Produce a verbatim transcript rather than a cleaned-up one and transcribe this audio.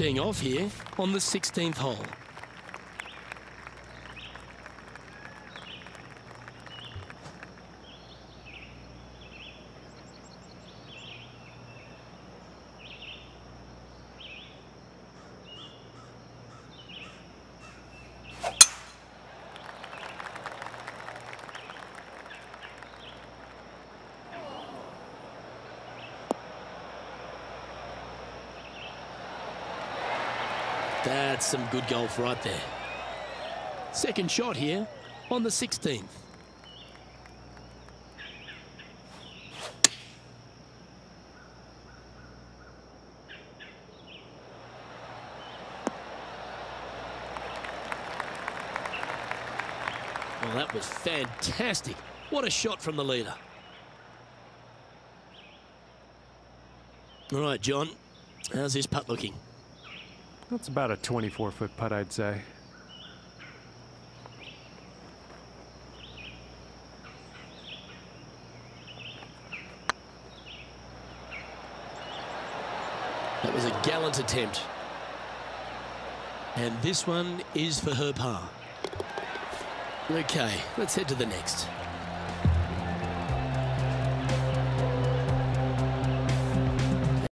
teeing off here on the sixteenth hole. That's some good golf right there. Second shot here on the sixteenth. Well, that was fantastic. What a shot from the leader. All right, John, how's this putt looking? That's about a twenty-four foot putt, I'd say. That was a gallant attempt. And this one is for her par. Okay, let's head to the next.